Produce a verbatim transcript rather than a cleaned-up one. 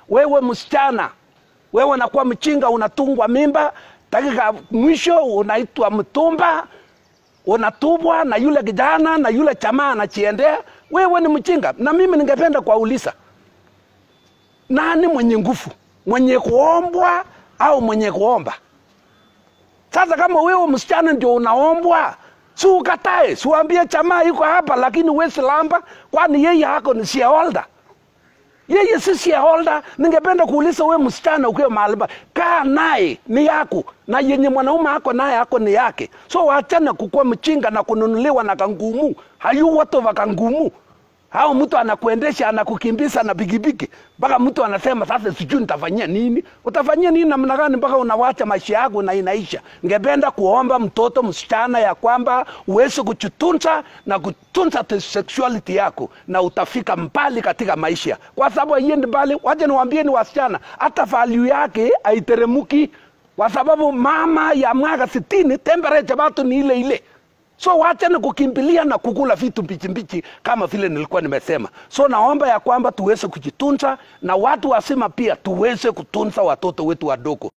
wewe msichana, wewe unakuwa mchinga, unatungwa mimba, dakika mwisho unaitwa mtumba, unatubwa na yule kijana na yule chama anachiendea, wewe ni mchinga. Na mimi ningependa kuuliza, nani mwenye nguvu? Mwenye kuombwa au mwenye kuomba? Sasa kama wewe msichana ndio unaombwa, si ukatae, si uambie chama yuko hapa lakini wewe silamba, kwani yeye hako ni shareholder. Yeye si shareholder. Ningependa kuuliza wewe msichana ukiwa mahali pa, kaa naye ni yako, na yenye mwanaume hako naye hako ni yake. So waachana kukua mchinga na kununuliwa na kangumu. Hayu watu wa kangumu. Hao mtu anakuendesha, anakukimbiza na pikipiki, mpaka mtu anasema sasa sijui nitafanyia nini. Utafanyia nini namna gani mpaka unawacha maisha yako na inaisha? Ningependa kuomba mtoto msichana ya kwamba uweze kujitunza na kutunza sexuality yako, na utafika mbali katika maisha. Kwa sababu yeye mbali, waje niwaambie ni wasichana, hata value yake haiteremuki, kwa sababu mama ya mwaka sitini temperature watu ni ile ile. So wachana kukimbilia na kukula vitu mbichi mbichi kama vile nilikuwa nimesema. So naomba ya kwamba tuweze kujitunza, na watu wasema pia tuweze kutunza watoto wetu wadogo.